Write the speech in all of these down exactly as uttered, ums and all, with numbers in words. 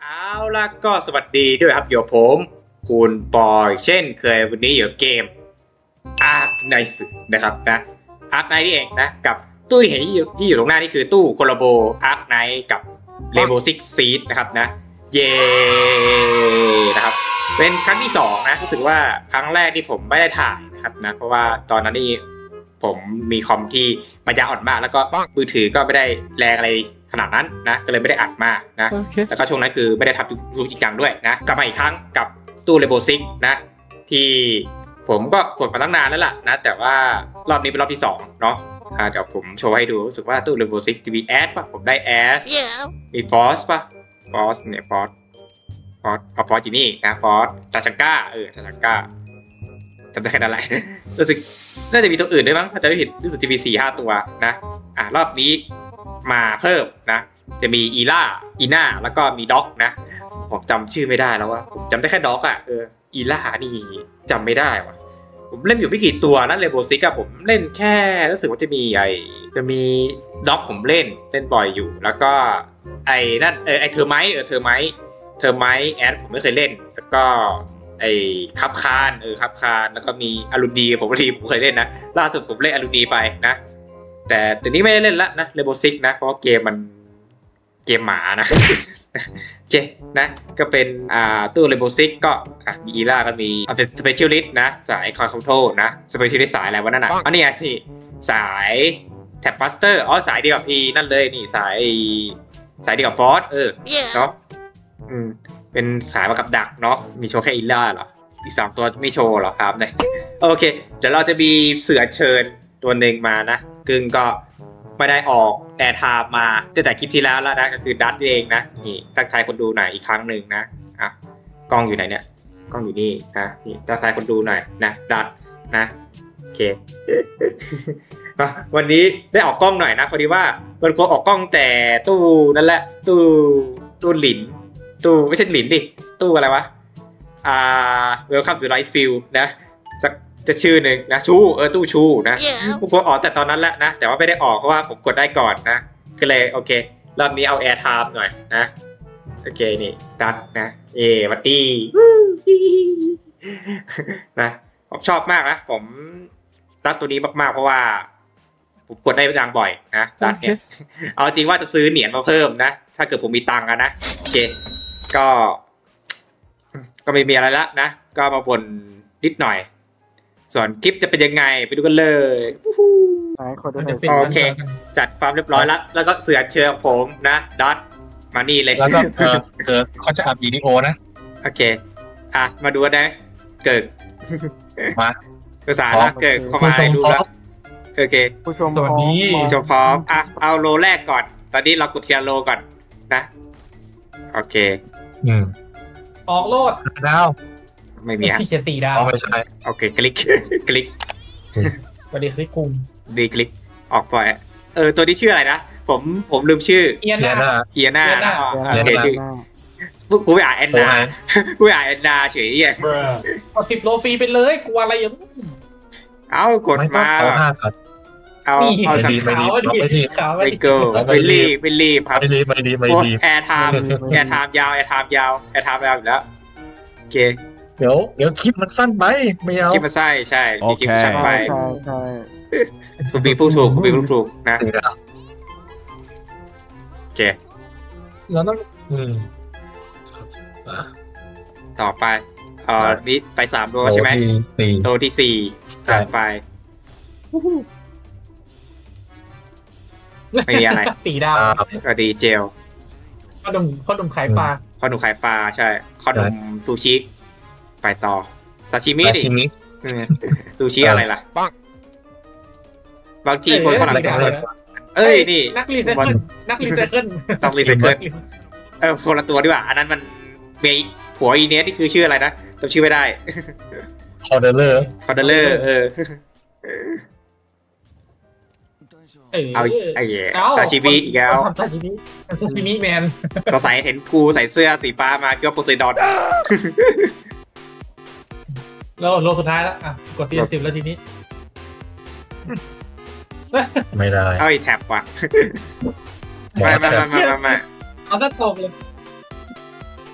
เอาล่ะก็สวัสดีด้วยครับเดี๋ยวผมคุณปอยเช่นเคยวันนี้อยู่เกม Ark Knight นะครับนะ Ark Knight นี่เองนะกับตู้ที่เห็นที่อยู่ที่อยู่ตรงหน้านี่คือตู้โคลาโบ Ark Knight กับ Rainbow Six Siege นะครับนะเย่นะครับเป็นครั้งที่สองนะรู้สึกว่าครั้งแรกที่ผมไม่ได้ถ่ายนะครับนะเพราะว่าตอนนั้นนี่ผมมีคอมที่ปัญญาอ่อนมากแล้วก็มือถือก็ไม่ได้แรงอะไรขนาดนั้นนะก็เลยไม่ได้อัดมากนะ okay. แล้วก็ช่วงนั้นคือไม่ได้ทำทุกจริงจังด้วยนะกลับมาอีกครั้งกับตู้เรโบซิกนะที่ผมก็กดมาตั้งนานแล้วล่ะนะแต่ว่ารอบนี้เป็นรอบที่สองเนาะเดี๋ยวผมโชว์ให้ดูรู้สึกว่าตู้เรโบซิกจะมีแอดป่ะผมได้แอด yeah. มีฟอสป่ะฟอสเนี่ยฟอสฟอสเอาฟอสอยู่นี่นะฟอสตาชังก้าเออตาชังก้าจำได้แค่นั้นแหละรู้สึกน่าจะมีตัวอื่นด้วยมั้งถ้าจะไม่ผิดรู้สึกจะมีสี่ห้าตัวนะอ่ะรอบนี้มาเพิ่มนะจะมีอีล่าอีน่าแล้วก็มีด็อกนะผมจำชื่อไม่ได้แล้วว่าผมจำได้แค่ด็อกอ่ะเอออีล่านี่จำไม่ได้ว่ะผมเล่นอยู่ไม่กี่ตัวนะเรโบซิกอะผมเล่นแค่รู้สึกว่าจะมีไอจะมีด็อกผมเล่นเล่นบ่อยอยู่แล้วก็ไอ้นั่นเออไอเทอร์ไมท์เออเทอร์ไมท์เทอร์ไมท์แอดผมไม่เคยเล่นแล้วก็ไอ้คับคานเออคับคานแล้วก็มีอารุณีผมรีผมเคยเล่นนะล่าสุดผมเล่นอารุณีไปนะแต่เดี๋ยวนี้ไม่ได้เล่นละนะเรโบซิกนะเพราะเกมมันเกมหมานะโอเคนะก็เป็นอ่าตู้เรโบซิกก็อ่ะมีอีล่าก็มีเอาเป็นสเปเชียลิสต์นะสายคอนโทรลนะสเปเชียลิสต์สายอะไรวะนั่นน่ะอ๋อนี่ไงสิสายแท็บบัสเตอร์อ๋อสายเดียวกับพีนั่นเลยนี่สายสายเดียวกับฟอสเออเนาะอืมเป็นสายมากับดักเนาะมีโชว์แค่อีล่าเหรออีกสามตัวไม่โชว์หรอครับเนี่ยโอเคเดี๋ยวเราจะมีเสือเชิญตัวหนึ่งมานะกึ่งก็ไม่ได้ออกแอร์ไทม์มาตั้งแต่คลิปที่แล้วแล้วนะก็คือดัตเองนะนี่ทักทายคนดูหน่อยอีกครั้งหนึ่งนะอ่ะกล้องอยู่ไหนเนี่ยกล้องอยู่นี่นะนี่ทักทายคนดูหน่อยนะดัตนะโอเค วันนี้ได้ออกกล้องหน่อยนะพอดีว่ามันควรออกกล้องแต่ตู้นั่นแหละตู้ตู้หลินตู้ไม่ใช่หลินดิตู้อะไรวะอ่า Welcome to Light Field นะสักจะชื่อหนึ่งนะชูเออตู้ชูนะผมควรออกแต่ตอนนั้นแหละนะแต่ว่าไม่ได้ออกเพราะว่าผมกดได้ก่อนนะก็เลยโอเครอบนี้เอาแอร์ไทม์หน่อยนะโอเคนี่ดัดนะเอวัดดี้นะผมชอบมากนะผมดัดตัวนี้มากๆเพราะว่าผมกดได้ดังบ่อยนะดัดเนี่ยเอาจริงว่าจะซื้อเหรียญมาเพิ่มนะถ้าเกิดผมมีตังค์นะโอเคก็ก็ไม่มีอะไรละนะก็มาบ่นนิดหน่อยส่วนคลิปจะเป็นยังไงไปดูกันเลยโอเคจัดความเรียบร้อยแล้วแล้วก็เสือเชิญผมนะดัดมานี่เลยแล้วก็เออเออเขาจะอัดวิดีโอนะโอเคอ่ะมาดูกันได้เกิดมาภาษาละเกิดเข้ามาดูแล้วโอเคผู้ชมสวัสดีผู้ชมพร้อมอ่ะเอาโลแรกก่อนตอนนี้เรากดเทียร์โลก่อนนะโอเคอืมออกโลดดาวไม่มีอ่ะสี่ดาวไม่ใช่โอเคคลิกคลิกสวัสดีคลิกคุมดีคลิกออกปล่อยเออตัวนี้ชื่ออะไรนะผมผมลืมชื่อเอียนาเอียนาโอเคชื่อกูไปอ่านแอนนากูไปอ่านแอนนาเฉยอ่ะกดสิบโลฟรีไปเลยกลัวอะไรอย่างเอากดมาเอาเอาสักขาวขาวไปเกิลไปรีบไปรีบครับไม่ดีไม่ดีไม่ดีแอร์ไทม์แอร์ไทม์ยาวแอร์ไทม์ยาวแอร์ไทม์ยาวอยู่แล้วโอเคเดี๋ยวเดี๋ยวคลิปมันสั้นไปไม่เอาคลิปมันสั้นใช่คลิปมันสั้นไปคุณมีผู้ถูกคุณมีผู้ถูกนะโอเคเราต้องอืมต่อไปเอ่อนี่ไปสามโลใช่ไหมโลที่สี่ต่อไปไม่มีอะไรสี่ดาวก็ดีเจลข้าวหนุ่มข้าวหนุ่มขายปลาข้าวหนุ่มขายปลาใช่ข้าวหนุ่มซูชิไปต่อซาชิมิดิซูชิอะไรล่ะบางทีคนฝรั่งเศสเอ้ยนี่นักรีไซเคิลนักรีไซเคิลต้องรีไซเคิลเออคนละตัวดีกว่าอันนั้นมันเมียผัวอีเนสนี่คือชื่ออะไรนะจำชื่อไม่ได้คอร์เดเลอร์คอร์เดเลอร์เออเอาไอ้แย่ซาชิมิอีกแล้วซาชิมิซาชิมิแมนก็ใส่เห็นกูใส่เสื้อสีฟ้ามาเกี่ยวกับโพไซดอนแล้วโลสุดท้ายแล้วอ่ะกดตีสิบแล้วทีนี้ไม่ได้เอ้ยแท็บว่ะไม่ไม่ไม่ไม่ไม่เอาซะตกเลย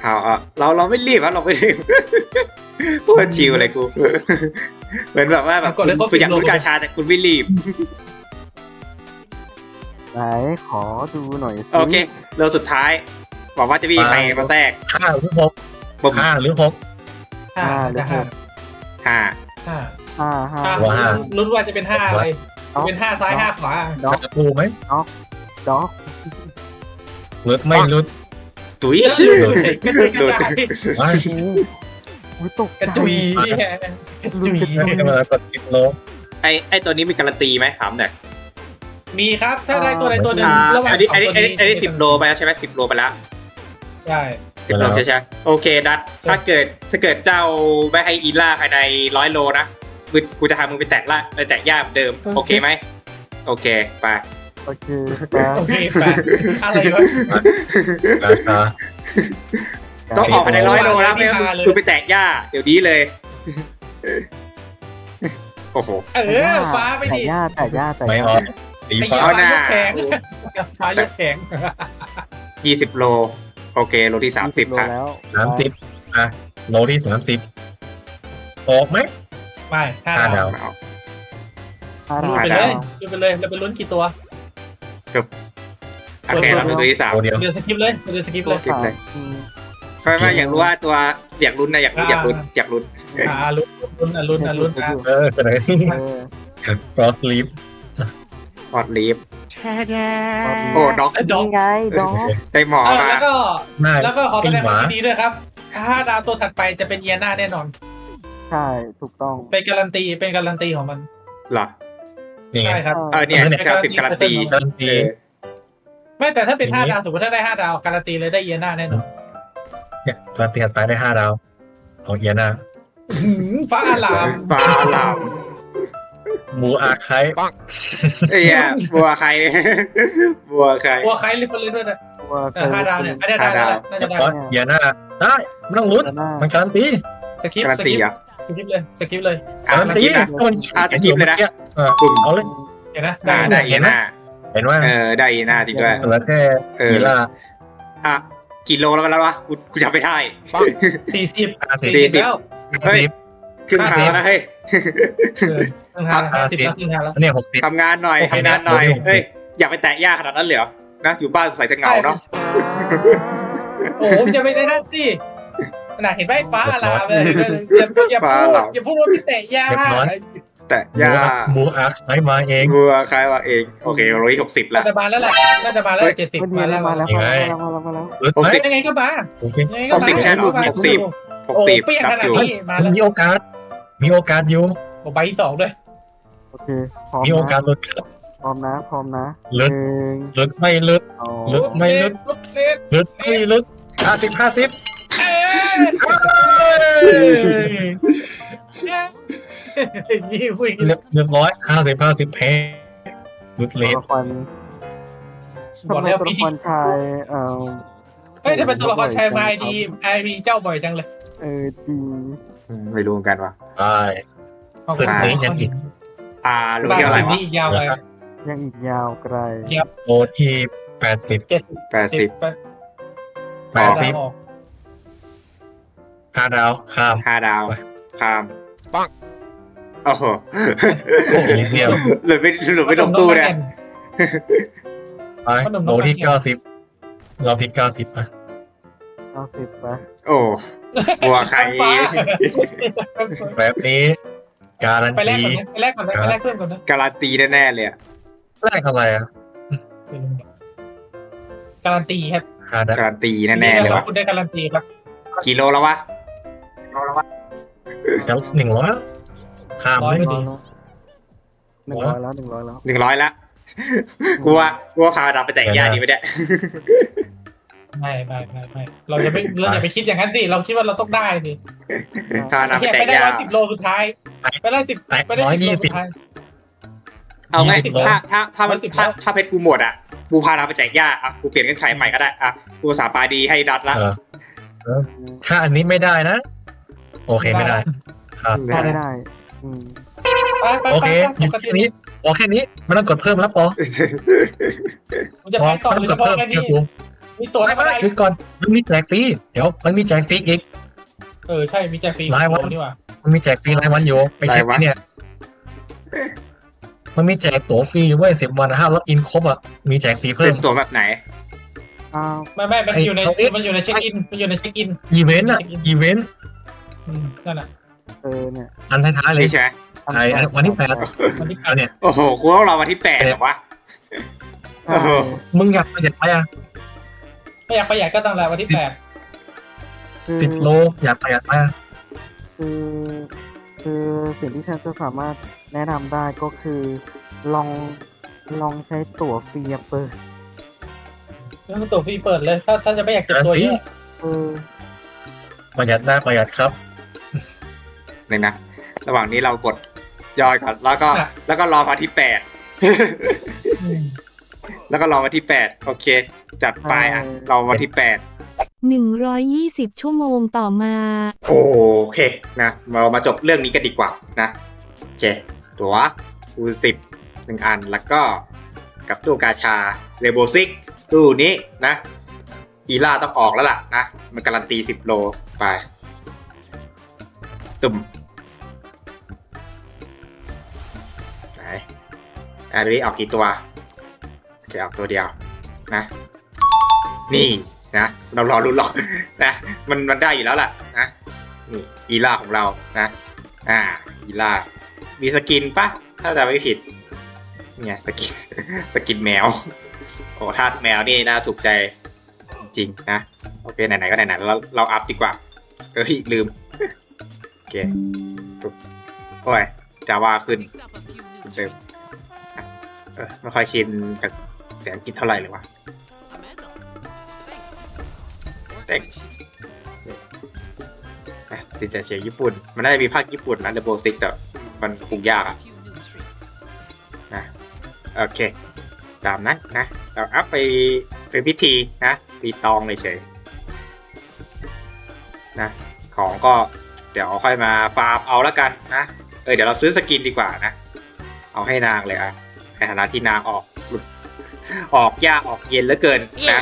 เอาเอาเราเราไม่รีบครับเราไม่รีบพูดชิวอะไรกูเหมือนแบบว่าแบบคุณอยากรู้กาชาแต่คุณไม่รีบไหนขอดูหน่อยโอเคเรื่องสุดท้ายบอกว่าจะมีใครมาแทรกห้าหรือหกห้าหรือหกห้าหรือหกห้าห้าห้าห้าห้าลุ้นว่าจะเป็นห้าอะไรเป็นห้าซ้ายห้าขวาด็อกดูไหมด็อกด็อกหลุดไม่หลุดตุ๋ยหลุดหลุดว้าวตกกระจุยกระจุยมากดสิบโลไอไอตัวนี้มีการันตีไหมถามหน่อยมีครับถ้าได้ตัวใดตัวหนึ่งระหว่างอันนี้อันนี้อันนี้อันนี้สิบโลไปแล้วใช่ไหมสิบโลไปแล้วใช่สิบโลใช่ใช่โอเคดัตถ้าเกิดถ้าเกิดเจ้าไม่ให้อีล่าภายในร้อยโลนะกูกูจะทำมึงไปแตะละไปแตะย่าเหมือนเดิมโอเคไหมโอเคไปโอเคโอเคไปอะไรวะต้องออกภายในร้อยโลแล้วไม่งั้นกูไปแตะย่าเดี๋ยวนี้เลยโอ้โหเออฟ้าไปดิแตะย่าแตะย่าแตะไม่ออกตีฟ้าหน้าแข็งฟ้ายกแข็งยี่สิบโลโอเคโลที่สามสิบค่ะสามสิบอ่ะโลที่สามสิบออกไหมไม่ห้าดาวลุ้นไปเลยลุ้นไปเลยเราไปลุ้นกี่ตัวครับโอเคเราเป็นตัวที่สามเดี๋ยวสกิปเลยเดี๋ยวสกิปเลยใช่ไหมอยากรู้ว่าตัวอยากลุ้นนะอยากอยากลุ้นอยากลุ้นอ่าลุ้นลุ้นอ่ะลุ้นอ่ะลุ้นอ่ะเออจะไหนกรอสลีฟกรอสลีฟโอ้ด็อกด็อกไงด็อกไอหมอมาแล้วก็แล้วก็ขอแสดงความยินดีด้วยครับถ้าดาวตัวถัดไปจะเป็นเอียน่าแน่นอนใช่ถูกต้องเป็นการันตีเป็นการันตีของมันหรอใช่ครับเออเนี่ยเก้าสิบการันตีการันตีไม่แต่ถ้าเป็นห้าดาวสมมติถ้าได้ห้าดาวการันตีเลยได้เอียน่าแน่นอนเนี่ยการันตีไปได้ห้าดาวของเอียน่าฟ้าอลามฟ้าอลามบัวอาไคเอ้ยบัวไคบัวไคบัวไคเล่นคนเล่นด้วยนะห้าดาวเนี่ยไม่ได้ดาวน่าจะได้เอียน่าได้ไม่ต้องลุ้นมันการันตีสกิปสกิปสกิปเลยสกิปเลยการันตีนะอ่าสกิปเลยนะเอาเลยเห็นนะได้ได้เอียน่าเห็นว่าเออได้อีน่าจริงด้วยเหลือแค่อีล่าอ่ะกี่โลแล้วกันแล้ววะกูกูจำไม่ได้สี่สิบสี่สิบเฮ้ยขึ้นทางแล้วเฮ้ยทำห้าสิบแล้วขึ้นทางแล้วเนี่ยหกสิบทำงานหน่อยทำงานหน่อยเฮ้ยอย่าไปแตะยากขนาดนั้นเลยเหรอนะอยู่บ้านใส่จะเหงาเนาะโอ้จะไม่ได้นั่นสิขนาดเห็นใบฟ้าอลามเลยอย่าอย่าพูดอย่าพูดว่าพี่แตะยากแต่ยาบูอาร์คใช้มาเองบูอาร์คใช้มาเองโอเคร้อยหกสิบแล้วน่าจะมาแล้วแหละน่าจะมาแล้วเจ็ดสิบมาแล้วมาแล้วมาแล้วมาแล้วมาแล้วหกสิบยังไงก็มาหกสิบหกสิบใช่หรอหกสิบหกสิบกับอยู่มีโอกาสมีโอกาสอยู่ใบที่สองด้วยโอเคมีโอกาสลดครับพร้อมนะพร้อมนะลดลดไม่ลดลดไม่ลดลดไม่ลดห้าสิบห้าสิบเรียบร้อยห้าสิบห้าสิบแพ้ลุดเลสบอกแล้วตัวละครชายเออเฮ้ยถ้าเป็นตัวละครชายมาไอดีไอดีเจ้าบ่อยจังเลยเออจริงไม่รู้กันว่ะใช่สึกนี้ยังอีกอ่ารู้เยอะอะไรวะยาวไปยังอีกยาวไกลโอที่แปดสิบแปดสิบแปดสิบห้าดาวข้ามห้าดาวข้ามปังโอ้โหเสียวหรือไม่หรือไม่ลงตู้เนี่ยไปโลที่เก้าสิบเราที่เก้าสิบอ่ะเก้าสิบไปโอ้บัวใครแบบนี้การันตีไปแลกก่อนไปแลกก่อนไปแลกเพิ่มก่อนนะการันตีแน่ๆเลยอะแลกอะไรอ่ะการันตีครับการันตีแน่ๆเลยวะคุณได้การันตีครับกี่โลแล้ววะโลแล้ววะแล้วหนึ่งร้อยข้ามไม่ดีหนึ่งร้อยแล้วหนึ่งร้อยแล้วหนึ่งร้อยแล้วกลัวกลัวพาเราไปแตกยาดีไหมเนี่ยไม่ไม่ไม่ไม่เราจะไม่เราอย่าไปคิดอย่างนั้นสิเราคิดว่าเราต้องได้สิพาเราไปแตกยาสิบโลสุดท้ายไปได้สิบไปได้สิบโลสุดท้ายเอาไงถ้าถ้าถ้าถ้าถ้าเพชรกูหมดอ่ะกูพาเราไปแตกยาอ่ะกูเปลี่ยนเงื่อนไขใหม่ก็ได้อ่ะกูสาปาดีให้ดัดละถ้าอันนี้ไม่ได้นะโอเคไม่ได้ครับไม่ได้โอเคหยุดแค่นี้พอแค่นี้ไม่ต้องกดเพิ่มแล้วปอจะไปต่อหรือจะพอแค่นี้มีตัวอะไรอะไรคือก่อนมันมีแจกฟรีเดี๋ยวมันมีแจกฟรีอีกเออใช่มีแจกฟรีรายวันนี่ว่ะมันมีแจกฟรีรายวันอยู่ไปเช็คเนี่ยมันมีแจกตั๋วฟรีอยู่เว้ยสิบวันห้าล็อกอินครบอ่ะมีแจกฟรีเพิ่เป็มนตัวแบบไหนอ้าวไม่ไม่มันอยู่ในมันอยู่ในเช็คอินมันอยู่ในเช็คอินอีเวนต์อ่ะอีเวนต์นั่นแหละเออเนี่ยอันท้ายๆเลยนี่ใช่ไหมไอ้วันที่แปดมันที่อันเนี่ยโอ้โหกูต้องรอวันที่แปดเหรอวะ โอ้โหมึงอยากประหยัดไหมอ่ะไม่อยากประหยัดก็ตั้งแต่วันที่แปดคือสิบโลอยากประหยัดไหมอ่ะคือคือสิ่งที่ฉันจะสามารถแนะนำได้ก็คือลองลองใช้ตั๋วฟรีเปิดแล้วตัวฟรีเปิดเลยถ้าถ้าจะไม่อยากเก็บตัวเยอะเออประหยัดได้ประหยัดครับหนึ่งนะระหว่างนี้เรากดย่อยก่อนแล้วก็แล้วก็รอวันที่แปด แล้วก็รอวันที่แปดโอเค จัดไปอ่ะรอวันที่แปดหนึ่งร้อยยี่สิบชั่วโมงต่อมาโอเคนะเรามาจบเรื่องนี้กันดีกว่านะโอเคตัวคูณสิบหนึ่งอันแล้วก็กับตู้กาชาเรโบซิกตู้นี้นะอีล่าต้องออกแล้วล่ะนะมันการันตีสิบโลไปตุ่มไหนอันนี้ออกกี่ตัวโอเคออกตัวเดียวนะนี่นะเรารอรุ้นหรอกนะมันมันได้อยู่แล้วล่ะนะนี่อีล่าของเรานะอ่าอีล่ามีสกินปะถ้าจำไม่ผิดเนี่ยสกิน สกินแมวโอ้ธาตุแมวนี่น่าถูกใจจริงนะโอเคไหนๆก็ไหนๆเราเราอัพดีกว่าเอ้ยลืมโอเคโอ้ยจาว่าขึ้นเติมเออไม่ค่อยชินกับเสียงกินเท่าไหร่เลยวะแต่ติดใจเสียงญี่ปุ่นมันน่าจะมีภาคญี่ปุ่นนะเดอะโบซิกแต่มันคงยากอะนะโอเคตามนั้นนะเราอัพไปเป็นพิธีนะปีตองเลยเฉยนะของก็เดี๋ยวค่อยมาฟาร์มเอาแล้วกันนะเออเดี๋ยวเราซื้อสกินดีกว่านะเอาให้นางเลยอะในฐานะที่นางออกออกยากออกเย็นเหลือเกินนะ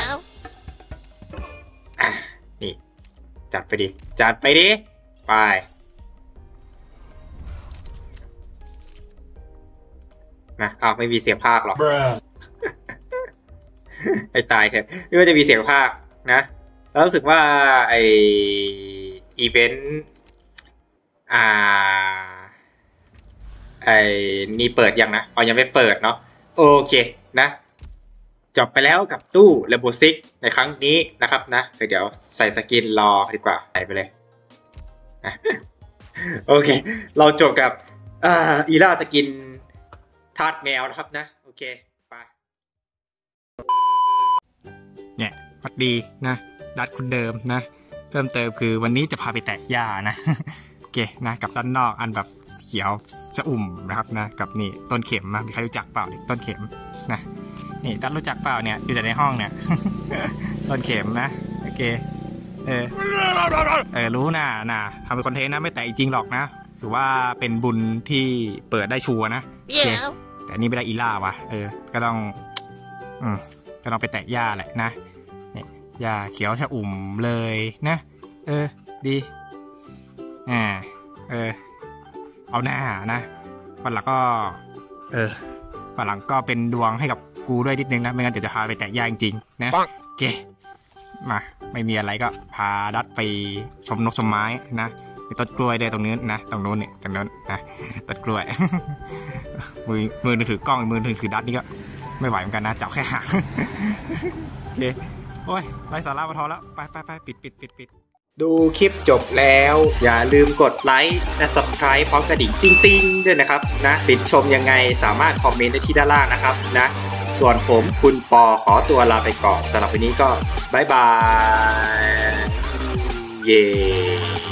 อ่ะนี่จัดไปดิจัดไปดิไปนะอ้าวไม่มีเสียงภาคหรอ ให้ตายเถอะไม่ว่าจะมีเสียงภาคนะแล้วรู้สึกว่าไออีเวนต์อ่าไอนี่เปิดยังนะอ๋อยังไม่เปิดเนาะโอเคนะจบไปแล้วกับตู้เรโบซิกในครั้งนี้นะครับนะเดี๋ยวใส่สกินรอดีกว่าใส่ไปเลยนะโอเคเราจบกับอ่าอีล่าสกินทาสแมวนะครับนะโอเคไปเนี่ยพัดดีนะดัดคุณเดิมนะเพิ่มเติมคือวันนี้จะพาไปแตะหญ้านะโอเคนะกับด้านนอกอันแบบเขียวชะอุ่มนะครับนะกับนี่ต้นเข็มนะมีใครรู้จักเปล่าต้นเข็มนะนี่ดัดรู้จักเปล่าเนี่ยอยู่แต่ในห้องเนี่ย ต้นเข็มนะโอเคเออเออรู้นะนะทำเป็นคอนเทนต์นะไม่แตะจริงหรอกนะถือว่าเป็นบุญที่เปิดได้ชัวร์นะโอเคแต่นี่ไม่ได้อีล่าวะเออก็ต้องอืมก็ต้องไปแตะหญ้าแหละนะเนี่ยหญ้าเขียวชะอุ่มเลยนะเออดีอ่าเออเอาหน้านะวันหลังก็เออวันหลังก็เป็นดวงให้กับกูด้วยนิดนึงนะไม่งั้นเดี๋ยวจะพาไปแตะหญ้าจริงๆนะโอเคมาไม่มีอะไรก็พาดัดไปชมนกชมไม้นะมีต้นกล้วยด้วยตรงนี้นะตรงนู้นเนี่ยตรงนู้นนะต้นกล้วย มือมือนึงถือกล้องมือนึงถือดัดนี่ก็ไม่ไหวเหมือนกันนะจับแค่หาง โอเคโอ้ยไร้สาระมาทอแล้วไปไปไปปิดปิดปิดปิดดูคลิปจบแล้วอย่าลืมกดไลค์และ ซับสไครบ์ พร้อมกระดิ่งติ๊งติ๊งด้วยนะครับนะติดชมยังไงสามารถคอมเมนต์ได้ที่ด้านล่างนะครับนะส่วนผมคุณปอขอตัวลาไปก่อนสำหรับวันนี้ก็บ๊ายบายเย้